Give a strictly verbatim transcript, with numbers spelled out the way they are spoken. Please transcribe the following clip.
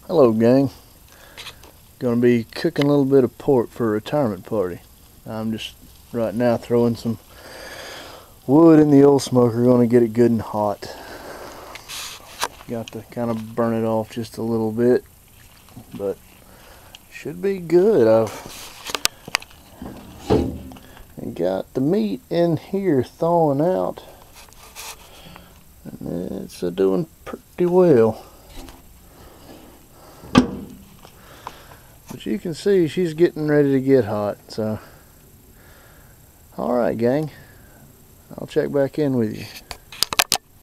Hello gang, gonna be cooking a little bit of pork for a retirement party. I'm just right now throwing some wood in the oil smoker, gonna get it good and hot. Got to kind of burn it off just a little bit, but should be good. I've got the meat in here thawing out and it's uh, doing pretty well. But you can see she's getting ready to get hot, so alright gang, I'll check back in with you.